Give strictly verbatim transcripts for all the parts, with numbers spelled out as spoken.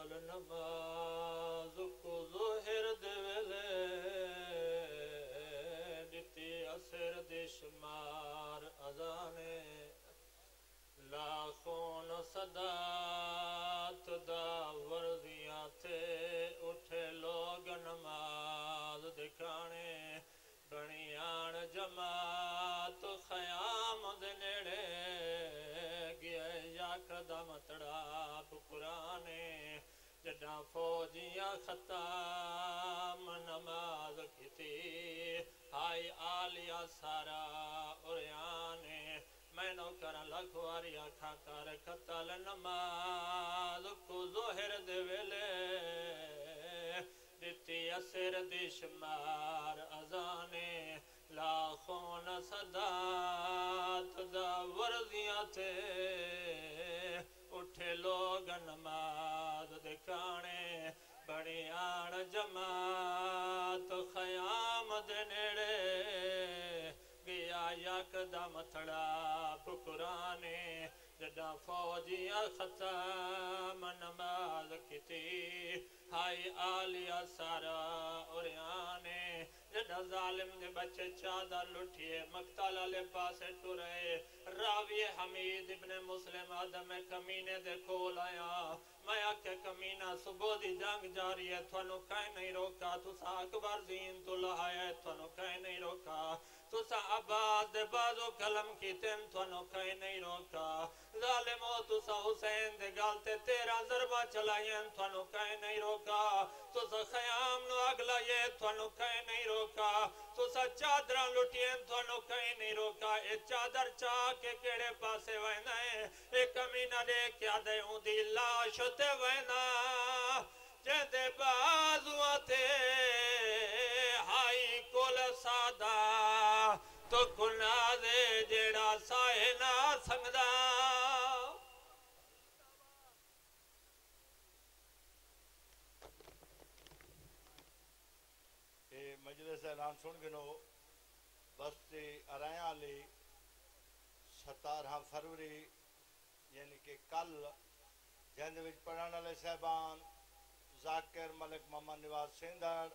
قتل نماز کو ظہر دویلے دتی اثر دشمار ازانے لاکھون صدات دا ورزیاں تھے اٹھے لوگ نماز دکھانے بنیان جماعت خیام دے نیڑے گیا یک دم تڑاپ قرآنے جڈاں فوجیاں ختم نماز کیتی ہائی آلیا سارا اریانے میں نو کرن لکھواری آکھا کر قتل نماز کو ظہر دے ویلے دتی اثر دشمار ازانے لاکھون صدات دا ورزیاں تھے اٹھے لوگ نماز دکھانے بنیان جماعت خیام دے نیڑے گیا یک دم تھڑا پکرانے جڈاں فوجیاں ختم نماز کیتی ہائی آلیا سارا اریانے جڈاں ظالم دے بچے چادر لٹھیے مقتل والے پاسے ٹرے راوی حمید ابن مسلم آدم کمینے دے کول آیا میں آکے کمینہ صبح دی جنگ جاری ہے تھانو کہیں نہیں روکا تسا اکبر دین تو لہایا تھانو کہیں نہیں روکا تسا عباس دے بازو کلم کی تم تھانو کہیں نہیں روکا ظالمو تسا حسین دے گالتے تیرہ ضربہ چلائیں تھانو کہیں نہیں روکا تسا خیام نو اگلا یہ تھانو کہیں نہیں روکا تسا چادرہ لٹیں تھانو کہیں نہیں روکا اے چادر چاہ کے کیڑے پاسے وینا ہے اے کمینہ دے کیا دے ہوں دی لاش تے وینا جہدے بازوہ تے ہائی کول سادہ تو کنا دے جیڑا سائے نہ سنگدہ اے مجلس اعلان سن گنو بستی ارائیاں لی ستارہ فروری یعنی کہ کل جہند وچ پڑھان والے صاحبان ذاکر ملک محمد نواز سندھڑ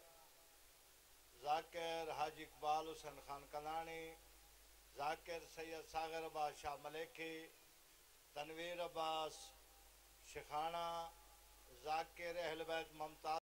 ذاکر حاجی اقبال حسین خان کلانی ذاکر سید ساغر عباس شاہ ملیکی تنویر عباس شیخانہ ذاکر اہل بیت ممتاز